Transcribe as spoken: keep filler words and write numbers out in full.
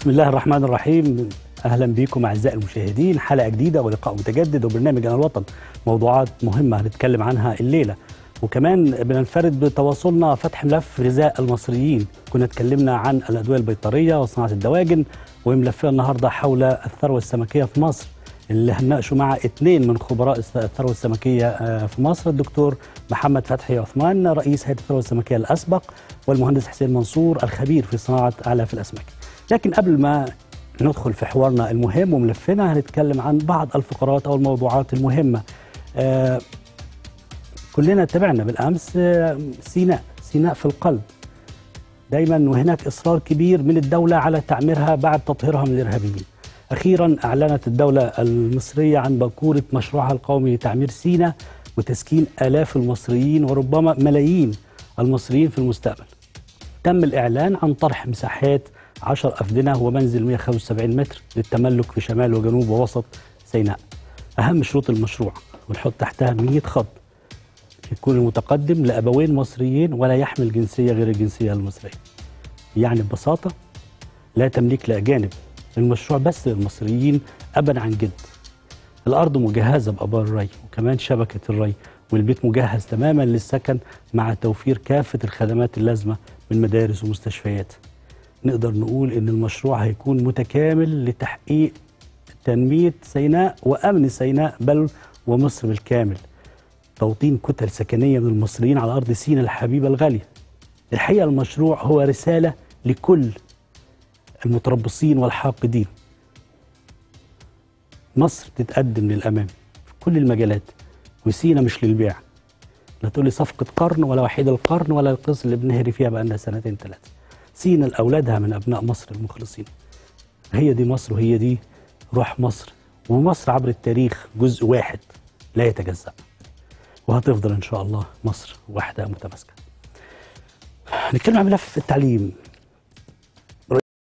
بسم الله الرحمن الرحيم. أهلا بكم أعزائي المشاهدين، حلقة جديدة ولقاء متجدد وبرنامج أنا الوطن. موضوعات مهمة هنتكلم عنها الليلة، وكمان بننفرد بتواصلنا فتح ملف غذاء المصريين. كنا اتكلمنا عن الأدوية البيطرية وصناعة الدواجن، وملفنا النهاردة حول الثروة السمكية في مصر، اللي هنناقشه مع اثنين من خبراء الثروة السمكية في مصر، الدكتور محمد فتحي عثمان رئيس هيئة الثروة السمكية الأسبق، والمهندس حسين منصور الخبير في صناعة أعلاف الأسماك. لكن قبل ما ندخل في حوارنا المهم وملفنا، هنتكلم عن بعض الفقرات أو الموضوعات المهمة. آه كلنا تابعنا بالأمس آه سيناء سيناء في القلب دايما، وهناك إصرار كبير من الدولة على تعميرها بعد تطهيرها من الإرهابيين. أخيرا أعلنت الدولة المصرية عن باكورة مشروعها القومي لتعمير سيناء وتسكين آلاف المصريين وربما ملايين المصريين في المستقبل. تم الإعلان عن طرح مساحات عشر أفدنة ومنزل مئة وخمسة وسبعين متر للتملك في شمال وجنوب ووسط سيناء. أهم شروط المشروع ونحط تحتها مئة خط: يكون المتقدم لأبوين مصريين ولا يحمل جنسية غير الجنسية المصرية. يعني ببساطة لا تمليك لأجانب، المشروع بس للمصريين أبا عن جد. الأرض مجهزة بآبار الري وكمان شبكة الري، والبيت مجهز تماما للسكن مع توفير كافة الخدمات اللازمة من مدارس ومستشفيات. نقدر نقول إن المشروع هيكون متكامل لتحقيق تنمية سيناء وأمن سيناء بل ومصر بالكامل. توطين كتل سكنية من المصريين على أرض سيناء الحبيبة الغالية. الحقيقة المشروع هو رسالة لكل المتربصين والحاقدين. مصر تتقدم للأمام في كل المجالات، وسيناء مش للبيع. لا تقول لي صفقة قرن ولا وحيد القرن ولا القصة اللي بنهري فيها بقالنا سنتين ثلاثة. سيناء لأولادها من أبناء مصر المخلصين. هي دي مصر وهي دي روح مصر، ومصر عبر التاريخ جزء واحد لا يتجزأ، وهتفضل إن شاء الله مصر واحدة متماسكة. نتكلم عن ملف التعليم.